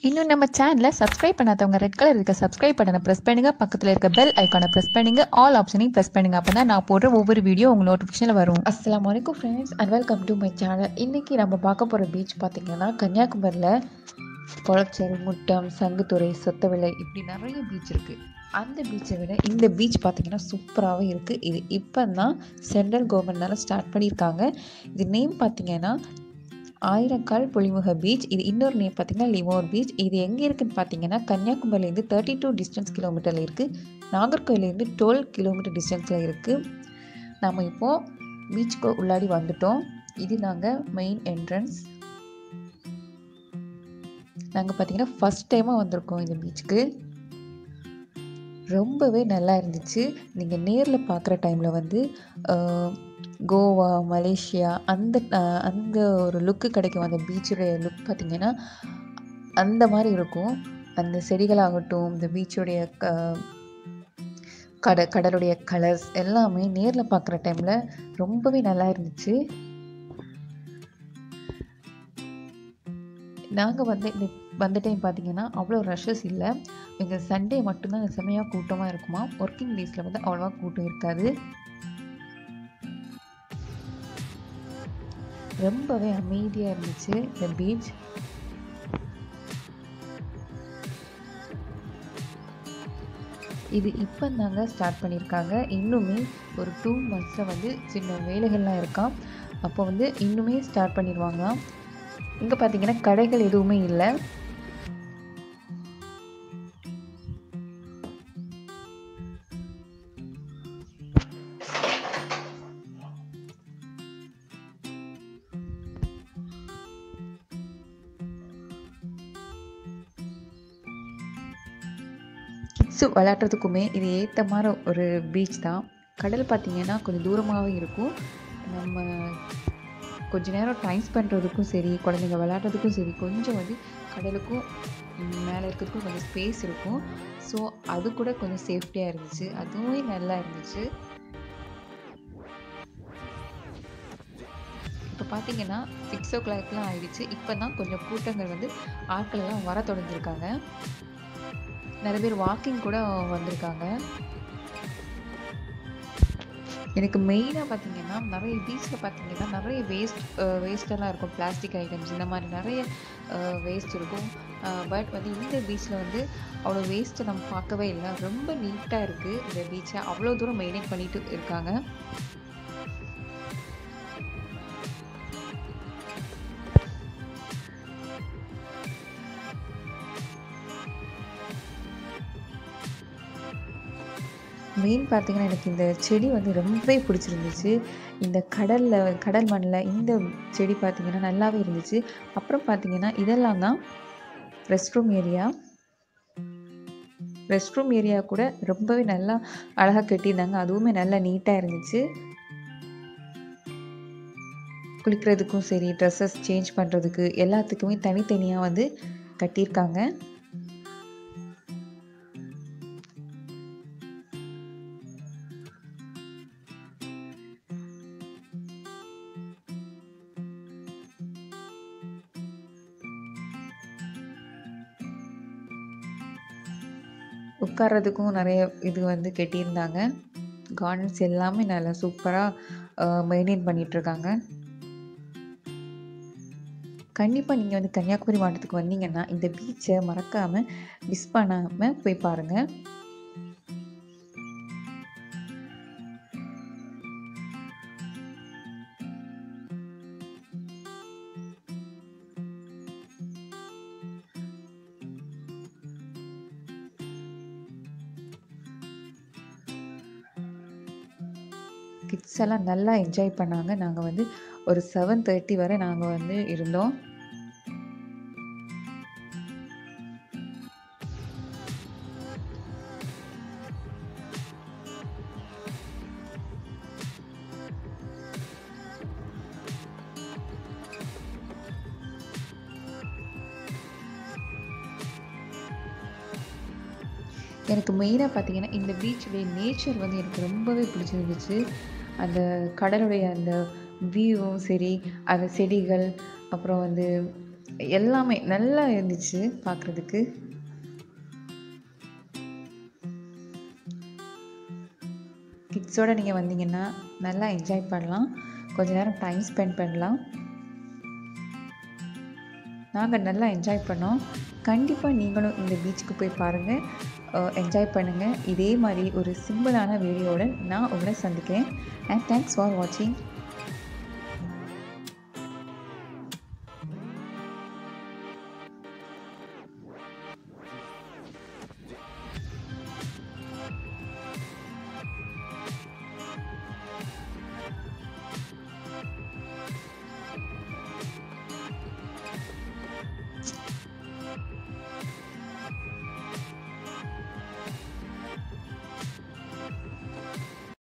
இன்னும் நம்ம சேனலை சப்ஸ்கிரைப் பண்ணாதவங்க ரெட் கலர் இருக்க சப்ஸ்கிரைப் பட்டனை ப்ரெஸ் பண்ணுங்க. பக்கத்தில் இருக்க பெல் ஐக்கானை ப்ரெஸ் பண்ணுங்க. ஆல் ஆப்ஷனையும் ப்ரெஸ் பண்ணுங்க. அப்போ தான் நான் போடுற ஒவ்வொரு வீடியோ உங்கள் நோட்டிஃபிகேஷனில் வரும். அஸ்ஸலாமு அலைக்கும் friends and welcome to my channel. இன்றைக்கி நம்ம பார்க்க போகிற பீச் பார்த்திங்கன்னா கன்னியாகுமரியில் குளச்சல், முட்டம், சங்குத்துறை, சொத்தவிளை இப்படி நிறைய பீச் இருக்குது. அந்த பீச்சை விட இந்த பீச் பார்த்திங்கன்னா சூப்பராகவே இருக்குது. இது இப்போ தான் சென்ட்ரல் கவர்மெண்ட்னால ஸ்டார்ட் பண்ணியிருக்காங்க. இது நேம் பார்த்திங்கன்னா ஆயிரக்கால் புலிமுக பீச். இது இன்னொரு நேம் பார்த்திங்கன்னா லிமோர் பீச். இது எங்கே இருக்குதுன்னு பார்த்தீங்கன்னா கன்னியாகுமரியிலேருந்து 32 டிஸ்டன்ஸ் கிலோமீட்டரில் இருக்குது. நாகர்கோவிலேருந்து 12 கிலோமீட்டர் டிஸ்டன்ஸில் இருக்குது. நம்ம இப்போது பீச்சுக்கு உள்ளாடி வந்துட்டோம். இது நாங்கள் மெயின் என்ட்ரன்ஸ். நாங்கள் பார்த்திங்கன்னா ஃபஸ்ட் டைமாக வந்திருக்கோம் இந்த பீச்சுக்கு. ரொம்பவே நல்லா இருந்துச்சு. நீங்கள் நேரில் பார்க்குற டைமில் வந்து கோவா, மலேசியா அந்த ஒரு லுக்கு கிடைக்கும். அந்த பீச்சுடைய லுக் பார்த்திங்கன்னா அந்த மாதிரி இருக்கும். அந்த செடிகளாகட்டும், இந்த பீச்சுடைய கடலுடைய கலர்ஸ் எல்லாமே நேரில் பார்க்குற டைமில் ரொம்பவே நல்லா இருந்துச்சு. நாங்கள் வந்த டைம் பார்த்திங்கன்னா அவ்வளோ ரஷ்ஷஸ் இல்லை. எங்கள் சண்டே மட்டும்தான் செம்மையாக கூட்டமாக இருக்குமா. ஒர்க்கிங் டேஸில் வந்து அவ்வளோவா கூட்டம் இருக்காது. ரொம்பவே அமைதியாக இருந்துச்சு இந்த பீச். இது இப்போ தாங்க ஸ்டார்ட் பண்ணியிருக்காங்க. இன்னுமே ஒரு 2 monthஸில் வந்து சின்ன வேலைகள்லாம் இருக்காம். அப்போ வந்து இன்னுமே ஸ்டார்ட் பண்ணிடுவாங்க. இங்கே பார்த்தீங்கன்னா கடைகள் எதுவுமே இல்லை. கிட்ஸு விளையாடுறதுக்குமே இது ஏற்ற மாதிரி ஒரு பீச் தான். கடல் பார்த்திங்கன்னா கொஞ்சம் தூரமாகவே இருக்கும். நம்ம கொஞ்ச நேரம் டைம் பண்ணுறதுக்கும் சரி, குழந்தைங்க விளையாடுறதுக்கும் சரி, கொஞ்சம் வந்து கடலுக்கும் மேலே இருக்கிறதுக்கும் கொஞ்சம் ஸ்பேஸ் இருக்கும். ஸோ அது கூட கொஞ்சம் சேஃப்டியாக இருந்துச்சு. அதுவுமே நல்லா இருந்துச்சு. இப்போ பார்த்திங்கன்னா 6 o'clock ஆகிடுச்சு. இப்போ தான் கொஞ்சம் கூட்டங்கள் வந்து ஆட்கள் எல்லாம் வர தொடங்கியிருக்காங்க. நிறைய பேர் வாக்கிங் கூட வந்திருக்காங்க. எனக்கு மெயினாக பார்த்திங்கன்னா நிறைய பீச்சில் பார்த்திங்கன்னா நிறைய வேஸ்டெல்லாம் இருக்கும். பிளாஸ்டிக் ஐட்டம்ஸ் இந்த மாதிரி நிறைய வேஸ்ட் இருக்கும். பட் வந்து இந்த பீச்சில் வந்து அவ்வளோ வேஸ்ட்டை நம்ம பார்க்கவே இல்லை. ரொம்ப நீட்டாக இருக்குது இந்த பீச்சை. அவ்வளோ தூரம் மெயின்டைன் பண்ணிட்டு இருக்காங்க. மெயின் பார்த்திங்கன்னா எனக்கு இந்த செடி வந்து ரொம்பவே பிடிச்சிருந்துச்சு. இந்த கடல் மண்ணில் இந்த செடி பார்த்திங்கன்னா நல்லாவே இருந்துச்சு. அப்புறம் பார்த்திங்கன்னா இதெல்லாம் தான் ரெஸ்ட் ரூம் ஏரியா கூட ரொம்பவே நல்லா அழகாக கட்டியிருந்தாங்க. அதுவுமே நல்லா நீட்டாக இருந்துச்சு. குளிக்கிறதுக்கும் சரி, ட்ரெஸ்ஸஸ் சேஞ்ச் பண்ணுறதுக்கு எல்லாத்துக்குமே தனித்தனியாக வந்து கட்டியிருக்காங்க. உட்கார்றதுக்கும் நிறைய இது வந்து கட்டியிருந்தாங்க. கார்டன்ஸ் எல்லாமே நல்லா சூப்பராக மெயின்டைன் பண்ணிகிட்ருக்காங்க. கண்டிப்பாக நீங்கள் வந்து கன்னியாகுமரி மாவட்டத்துக்கு வந்தீங்கன்னா இந்த பீச்சை மறக்காமல் மிஸ் பண்ணாமல் போய் பாருங்கள். கிட்ஸ் எல்லாம் நல்லா என்ஜாய் பண்ணாங்க. நாங்கள் வந்து ஒரு 7:30 வரை நாங்கள் வந்து இருந்தோம். எனக்கு மெயினாக பார்த்திங்கன்னா இந்த பீச்சுடைய நேச்சர் வந்து எனக்கு ரொம்பவே பிடிச்சிருந்துச்சு. அந்த கடலுடைய அந்த வியூவும் சரி, அந்த செடிகள், அப்புறம் வந்து எல்லாமே நல்லா இருந்துச்சு பார்க்குறதுக்கு. கிட்ஸோடு நீங்கள் வந்தீங்கன்னா நல்லா என்ஜாய் பண்ணலாம், கொஞ்ச நேரம் டைம் ஸ்பெண்ட் பண்ணலாம். நாங்கள் நல்லா என்ஜாய் பண்ணோம். கண்டிப்பாக நீங்களும் இந்த பீச்சுக்கு போய் பாருங்கள், என்ஜாய் பண்ணுங்கள். இதே மாதிரி ஒரு சிம்பிளான வீடியோவுடன் நான் உங்களை சந்திக்கிறேன். அண்ட் தேங்க்ஸ் ஃபார் வாட்சிங்.